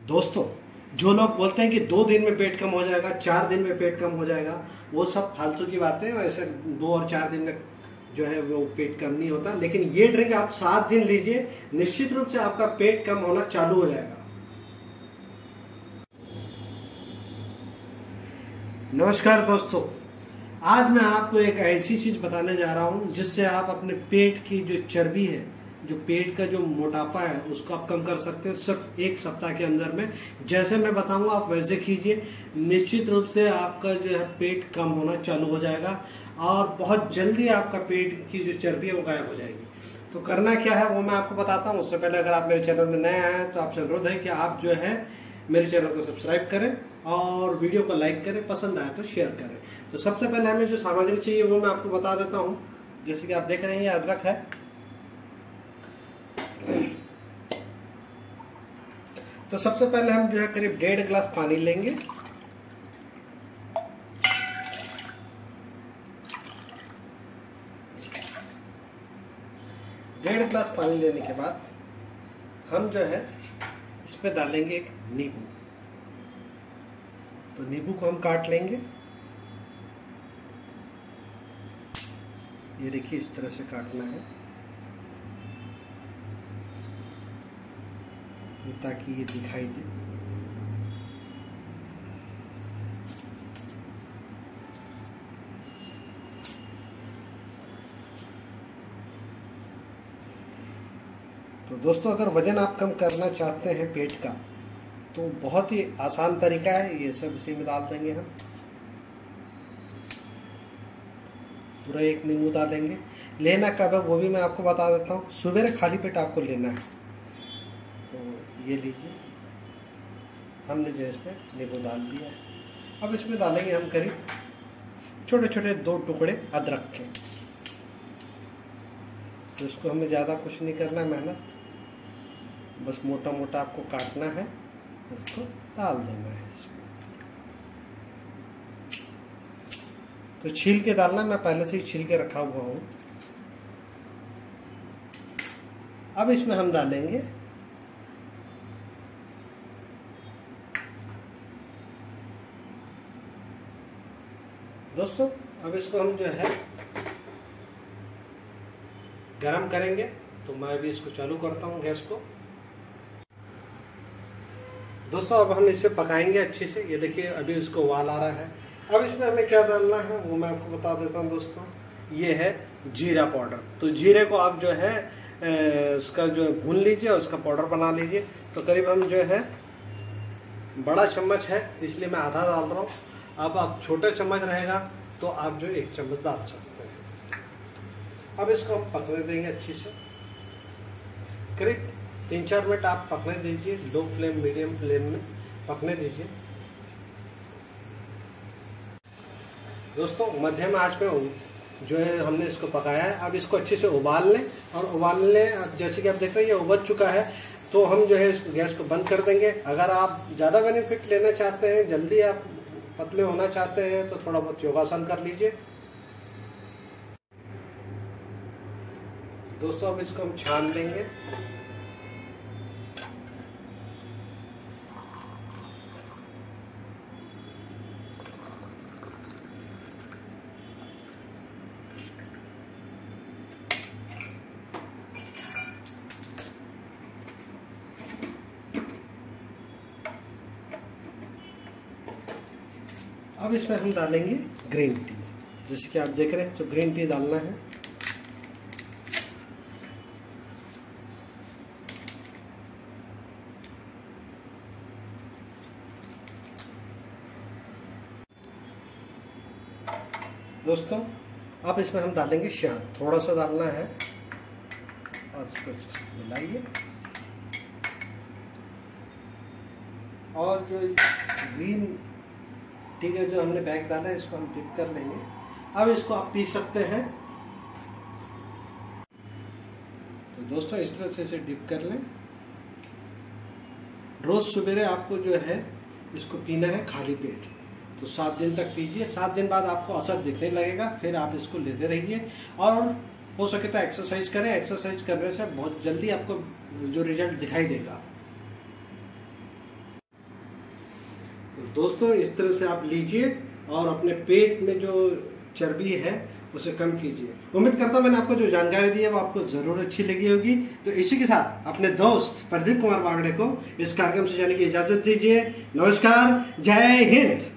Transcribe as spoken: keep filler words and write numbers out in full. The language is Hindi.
दोस्तों, जो लोग बोलते हैं कि दो दिन में पेट कम हो जाएगा, चार दिन में पेट कम हो जाएगा, वो सब फालतू की बातें हैं। वैसे दो और चार दिन में जो है वो पेट कम नहीं होता। लेकिन ये ड्रिंक आप सात दिन लीजिए, निश्चित रूप से आपका पेट कम होना चालू हो जाएगा। नमस्कार दोस्तों, आज मैं आपको एक ऐसी चीज बताने जा रहा हूं जिससे आप अपने पेट की जो चर्बी है, जो पेट का जो मोटापा है, उसको आप कम कर सकते हैं सिर्फ एक सप्ताह के अंदर में। जैसे मैं बताऊंगा आप वैसे कीजिए, निश्चित रूप से आपका जो है पेट कम होना चालू हो जाएगा और बहुत जल्दी आपका पेट की जो चर्बी है वो गायब हो जाएगी। तो करना क्या है वो मैं आपको बताता हूँ। उससे पहले अगर आप मेरे चैनल में नए आए हैं तो आपसे अनुरोध है कि आप जो है मेरे चैनल को सब्सक्राइब करें और वीडियो को लाइक करें, पसंद आए तो शेयर करें। तो सबसे पहले हमें जो सामग्री चाहिए वो मैं आपको बता देता हूँ। जैसे कि आप देख रहे हैं ये अदरक है, तो सबसे पहले हम जो है करीब डेढ़ गिलास पानी लेंगे। डेढ़ गिलास पानी लेने के बाद हम जो है इसमें डालेंगे एक नींबू। तो नींबू को हम काट लेंगे, ये देखिए इस तरह से काटना है ताकि ये दिखाई दे। तो दोस्तों, अगर वजन आप कम करना चाहते हैं पेट का तो बहुत ही आसान तरीका है। ये सब इसी में डाल देंगे हम। पूरा एक नींबू डालेंगे। लेना कब है वो भी मैं आपको बता देता हूँ। सुबह खाली पेट आपको लेना है। तो ये लीजिए, हमने जो इसमें नींबू डाल दिया है। अब इसमें डालेंगे हम करीब छोटे छोटे दो टुकड़े अदरक के। तो इसको हमें ज़्यादा कुछ नहीं करना है, मेहनत, बस मोटा मोटा आपको काटना है, इसको डाल देना है इसमें। तो छील के डालना, मैं पहले से ही छील के रखा हुआ हूँ। अब इसमें हम डालेंगे दोस्तों, अब इसको हम जो है गरम करेंगे। तो मैं अभी इसको चालू करता हूँ गैस को। दोस्तों, अब हम इसे पकाएंगे अच्छे से। ये देखिए अभी इसको उबाल आ रहा है। अब इसमें हमें क्या डालना है वो मैं आपको बता देता हूँ दोस्तों। ये है जीरा पाउडर। तो जीरे को आप जो है उसका जो भून लीजिए और उसका पाउडर बना लीजिए। तो करीब हम जो है, बड़ा चम्मच है इसलिए मैं आधा डाल रहा हूँ। अब आप छोटा चम्मच रहेगा तो आप जो एक चम्मच डाल सकते हैं। अब इसको हम पकने देंगे अच्छी से। करीब तीन चार मिनट आप पकने दीजिए, लो फ्लेम मीडियम फ्लेम में पकने दीजिए। दोस्तों, मध्यम आंच पे जो है हमने इसको पकाया है। अब इसको अच्छे से उबाल लें और उबाल लें। जैसे कि आप देख रहे हैं ये उबल चुका है। तो हम जो है इस गैस को बंद कर देंगे। अगर आप ज़्यादा बेनिफिट लेना चाहते हैं, जल्दी आप पतले होना चाहते हैं, तो थोड़ा बहुत योगासन कर लीजिए। दोस्तों, अब इसको हम छान देंगे। अब इसमें हम डालेंगे ग्रीन टी। जैसे कि आप देख रहे हैं, तो ग्रीन टी डालना है। दोस्तों, अब इसमें हम डालेंगे शहद। थोड़ा सा डालना है और इसको मिलाइए। और जो ग्रीन टी का जो हमने बैग डाला है इसको हम डिप कर लेंगे। अब इसको आप पी सकते हैं। तो दोस्तों, इस तरह से इसे डिप कर लें। रोज सवेरे आपको जो है इसको पीना है खाली पेट। तो सात दिन तक पीजिए। सात दिन बाद आपको असर दिखने लगेगा, फिर आप इसको लेते रहिए। और हो सके तो एक्सरसाइज करें। एक्सरसाइज करने से बहुत जल्दी आपको जो रिजल्ट दिखाई देगा। तो दोस्तों इस तरह से आप लीजिए और अपने पेट में जो चर्बी है उसे कम कीजिए। उम्मीद करता हूं मैंने आपको जो जानकारी दी है वो आपको जरूर अच्छी लगी होगी। तो इसी के साथ अपने दोस्त प्रदीप कुमार बागड़े को इस कार्यक्रम से जाने की इजाजत दीजिए। नमस्कार, जय हिंद।